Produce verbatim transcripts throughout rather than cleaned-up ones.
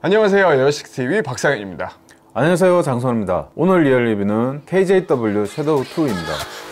안녕하세요, 에어식스티비 박상현입니다. 안녕하세요, 장선입니다. 오늘 리얼 리뷰는 케이제이더블유 섀도우 투입니다.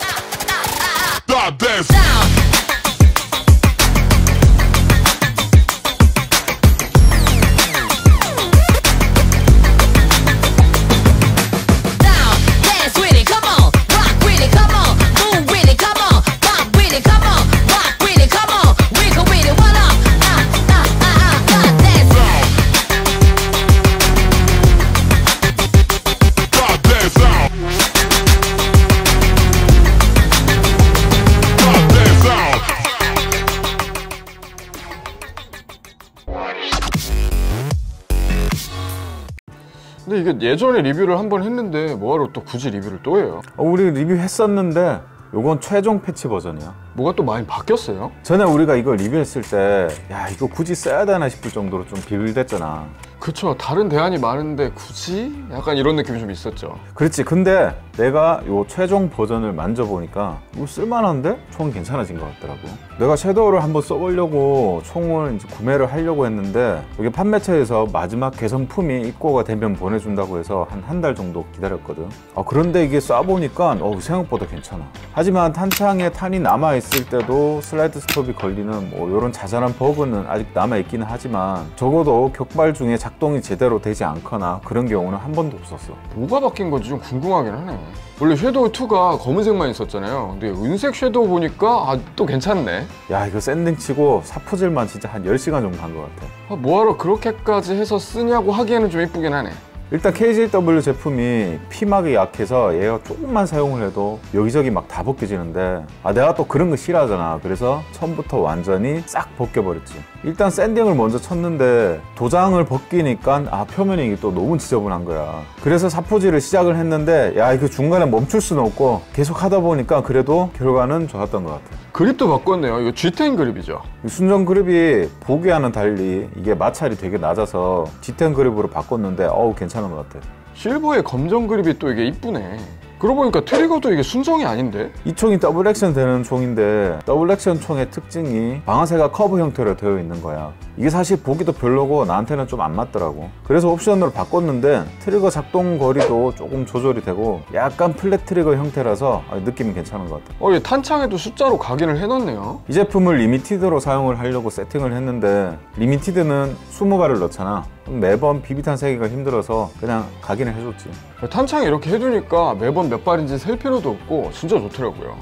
근데 이게 예전에 리뷰를 한번 했는데 뭐하러 또 굳이 리뷰를 또 해요? 어, 우리 리뷰했었는데 요건 최종 패치 버전이야. 뭐가 또 많이 바뀌었어요? 전에 우리가 이걸 리뷰했을 때 야 이거 굳이 써야 되나 싶을 정도로 좀 비빌댔잖아. 그쵸, 다른 대안이 많은데 굳이? 약간 이런 느낌이 좀 있었죠. 그렇지. 근데 내가 요 최종 버전을 만져보니까 이거 쓸만한데? 총 괜찮아진 것 같더라고. 내가 섀도우를 한번 써보려고 총을 이제 구매를 하려고 했는데 여기 판매처에서 마지막 개선품이 입고가 되면 보내준다고 해서 한 한 달 정도 기다렸거든. 아, 그런데 이게 쏴보니까 어, 생각보다 괜찮아. 하지만 탄창에 탄이 남아있을 때도 슬라이드 스톱이 걸리는 뭐 이런 자잘한 버그는 아직 남아있기는 하지만 적어도 격발 중에 작동이 제대로 되지 않거나 그런 경우는 한 번도 없었어. 뭐가 바뀐 건지 좀 궁금하긴 하네. 원래 섀도우 투가 검은색만 있었잖아요. 근데 은색 섀도우 보니까 아, 또 괜찮네. 야, 이거 샌딩 치고 사포질만 진짜 한 열 시간 정도 한 것 같아. 아, 뭐하러 그렇게까지 해서 쓰냐고 하기에는 좀 이쁘긴 하네. 일단 케이제이더블유 제품이 피막이 약해서 얘가 조금만 사용을 해도 여기저기 막 다 벗겨지는데 아 내가 또 그런 거 싫어하잖아. 그래서 처음부터 완전히 싹 벗겨버렸지. 일단 샌딩을 먼저 쳤는데 도장을 벗기니까 아 표면이 또 너무 지저분한 거야. 그래서 사포질을 시작을 했는데 야 이거 중간에 멈출 수는 없고 계속 하다 보니까 그래도 결과는 좋았던 것 같아. 그립도 바꿨네요. 이거 지 텐 그립이죠. 순정 그립이 보기와는 달리 이게 마찰이 되게 낮아서 지 텐 그립으로 바꿨는데 어우 괜찮은 것 같아. 실버의 검정 그립이 또 이게 이쁘네. 그러고 보니까 트리거도 이게 순정이 아닌데? 이 총이 더블 액션 되는 총인데 더블 액션 총의 특징이 방아쇠가 커브 형태로 되어 있는 거야. 이게 사실 보기도 별로고 나한테는 좀 안 맞더라고. 그래서 옵션으로 바꿨는데 트리거 작동 거리도 조금 조절이 되고 약간 플랫 트리거 형태라서 느낌이 괜찮은 것 같아. 어, 얘 탄창에도 숫자로 각인을 해놨네요. 이 제품을 리미티드로 사용을 하려고 세팅을 했는데 리미티드는 이십 발을 넣잖아. 매번 비비탄 세기가 힘들어서 그냥 각인을 해줬지. 탄창에 이렇게 해두니까 매번 몇 발인지 셀 필요도 없고 진짜 좋더라고요.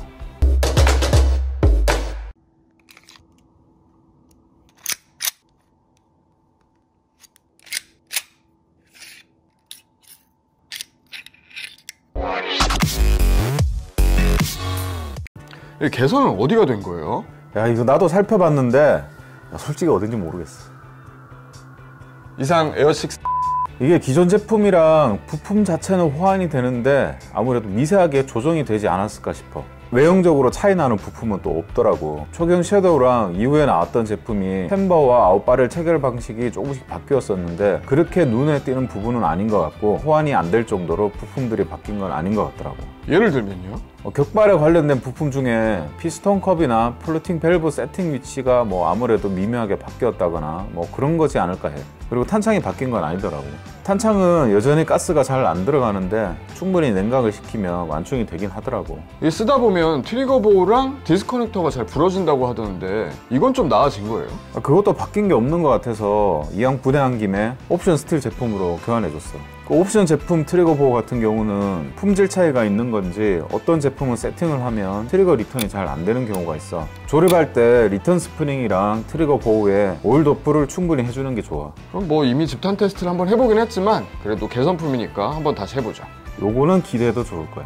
이 개선은 어디가 된 거예요? 야 이거 나도 살펴봤는데 야, 솔직히 어딘지 모르겠어. 이상 에어식스 이게 기존 제품이랑 부품 자체는 호환이 되는데 아무래도 미세하게 조정이 되지 않았을까 싶어. 외형적으로 차이 나는 부품은 또 없더라고. 초경 섀도우랑 이후에 나왔던 제품이 챔버와 아웃바렐 체결 방식이 조금씩 바뀌었었는데 그렇게 눈에 띄는 부분은 아닌 것 같고 호환이 안 될 정도로 부품들이 바뀐 건 아닌 것 같더라고. 예를 들면요? 어, 격발에 관련된 부품 중에 피스톤 컵이나 플루팅 밸브 세팅 위치가 뭐 아무래도 미묘하게 바뀌었다거나 뭐 그런 거지 않을까 해. 그리고 탄창이 바뀐 건 아니더라고. 탄창은 여전히 가스가 잘 안 들어가는데 충분히 냉각을 시키면 완충이 되긴 하더라고. 이 쓰다 보면 트리거 보호랑 디스커넥터가 잘 부러진다고 하던데 이건 좀 나아진 거예요? 아, 그것도 바뀐 게 없는 것 같아서 이왕 분해한 김에 옵션 스틸 제품으로 교환해줬어. 그 옵션 제품 트리거 보호 같은 경우는 품질 차이가 있는 건지 어떤 제품은 세팅을 하면 트리거 리턴이 잘 안 되는 경우가 있어. 조립할 때 리턴 스프링이랑 트리거 보호에 오일 도프를 충분히 해주는 게 좋아. 그럼 뭐 이미 집탄 테스트를 한번 해보긴 했지만 그래도 개선품이니까 한번 다시 해보자. 요거는 기대해도 좋을 거야.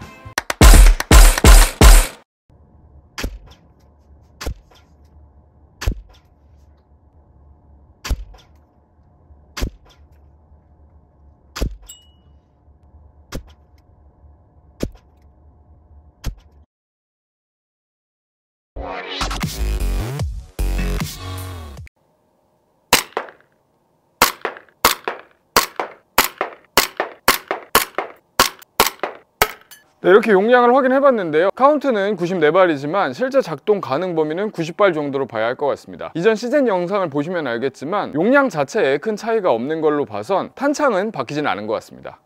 네, 이렇게 용량을 확인해 봤는데요. 카운트는 구십사 발이지만 실제 작동 가능 범위는 구십 발 정도로 봐야 할 것 같습니다. 이전 시즌 영상을 보시면 알겠지만 용량 자체에 큰 차이가 없는 걸로 봐선 탄창은 바뀌진 않은 것 같습니다.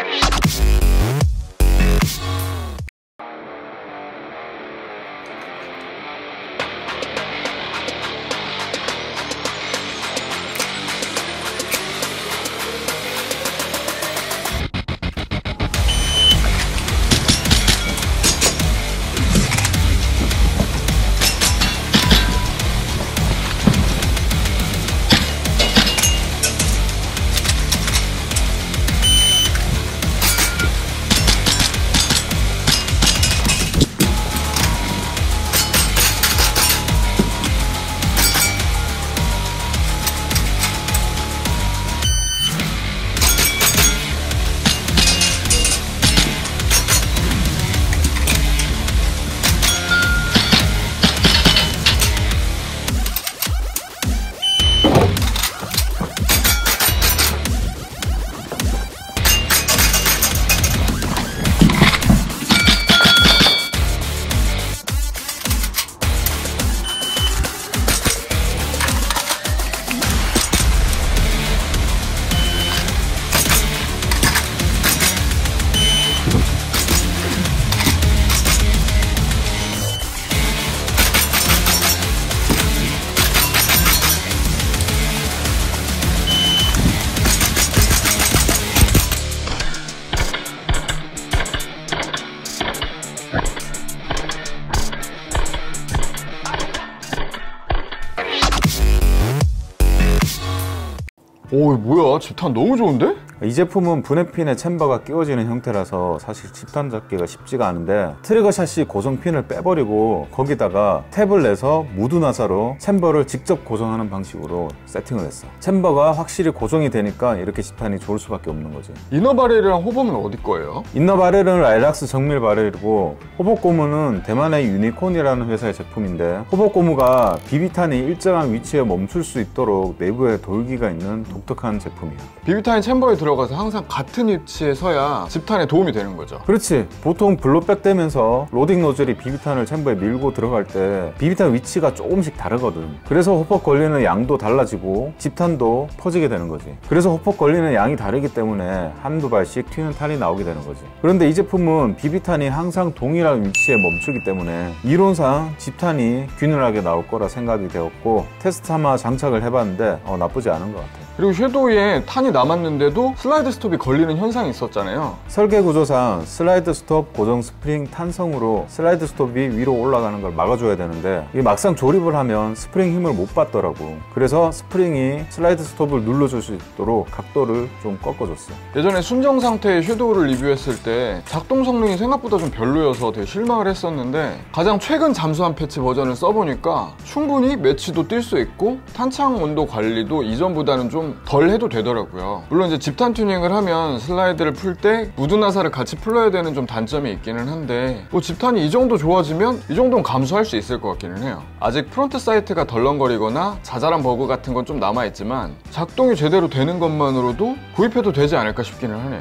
오, 뭐야, 집탄 너무 좋은데? 이 제품은 분해핀에 챔버가 끼워지는 형태라서 사실 집탄 잡기가 쉽지가 않은데, 트리거 샷시 고정핀을 빼버리고 거기다가 탭을 내서 무드 나사로 챔버를 직접 고정하는 방식으로 세팅을 했어. 챔버가 확실히 고정이 되니까 이렇게 집탄이 좋을 수밖에 없는 거지. 이너 바렐이랑 호범은 어디 거예요? 이너 바렐은 라일락스 정밀 바렐이고, 호복 고무는 대만의 유니콘이라는 회사의 제품인데, 호복 고무가 비비탄이 일정한 위치에 멈출 수 있도록 내부에 돌기가 있는 독특한 제품이야. 비비탄이 챔버에 들어가서 항상 같은 위치에 서야 집탄에 도움이 되는 거죠. 그렇지. 보통 블로백 되면서 로딩 노즐이 비비탄을 챔버에 밀고 들어갈 때 비비탄 위치가 조금씩 다르거든. 그래서 호폭 걸리는 양도 달라지고 집탄도 퍼지게 되는 거지. 그래서 호폭 걸리는 양이 다르기 때문에 한두 발씩 튀는 탄이 나오게 되는 거지. 그런데 이 제품은 비비탄이 항상 동일한 위치에 멈추기 때문에 이론상 집탄이 균일하게 나올 거라 생각이 되었고, 테스트 삼아 장착을 해봤는데 어, 나쁘지 않은 것 같아. 그리고 섀도우에 탄이 남았는데도 슬라이드 스톱이 걸리는 현상이 있었잖아요. 설계 구조상 슬라이드 스톱 고정 스프링 탄성으로 슬라이드 스톱이 위로 올라가는 걸 막아줘야 되는데, 이게 막상 조립을 하면 스프링 힘을 못 받더라고. 그래서 스프링이 슬라이드 스톱을 눌러줄 수 있도록 각도를 좀 꺾어줬어. 예전에 순정 상태의 섀도우를 리뷰했을 때 작동 성능이 생각보다 좀 별로여서 되게 실망을 했었는데, 가장 최근 잠수함 패치 버전을 써보니까 충분히 매치도 뛸 수 있고 탄창 온도 관리도 이전보다는 좀 덜 해도 되더라고요. 물론 이제 집탄 튜닝을 하면 슬라이드를 풀 때 무드 나사를 같이 풀러야 되는 좀 단점이 있기는 한데, 뭐 집탄이 이 정도 좋아지면 이 정도는 감수할 수 있을 것 같기는 해요. 아직 프론트 사이트가 덜렁거리거나 자잘한 버그 같은 건 좀 남아있지만 작동이 제대로 되는 것만으로도 구입해도 되지 않을까 싶기는 하네요.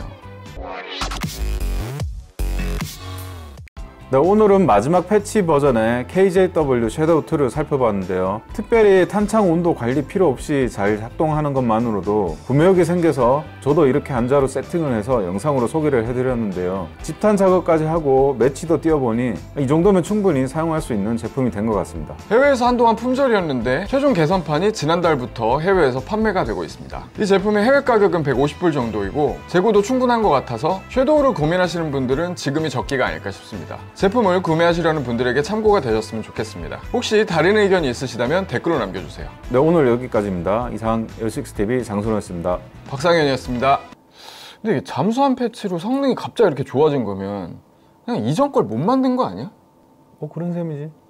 네, 오늘은 마지막 패치 버전의 케이제이더블유 섀도우 이를 살펴봤는데요. 특별히 탄창 온도 관리 필요 없이 잘 작동하는 것만으로도 구매욕이 생겨서 저도 이렇게 한자로 세팅을 해서 영상으로 소개를 해드렸는데요. 집탄 작업까지 하고 매치도 띄워보니 이 정도면 충분히 사용할 수 있는 제품이 된 것 같습니다. 해외에서 한동안 품절이었는데 최종 개선판이 지난달부터 해외에서 판매가 되고 있습니다. 이 제품의 해외 가격은 백오십 불 정도이고 재고도 충분한 것 같아서 섀도우를 고민하시는 분들은 지금이 적기가 아닐까 싶습니다. 제품을 구매하시려는 분들에게 참고가 되셨으면 좋겠습니다. 혹시 다른 의견이 있으시다면 댓글로 남겨주세요. 네, 오늘 여기까지입니다. 이상 엘식스티비 장선호였습니다. 박상현이었습니다. 근데 이게 잠수함 패치로 성능이 갑자기 이렇게 좋아진 거면 그냥 이전 걸 못 만든 거 아니야? 어, 그런 셈이지.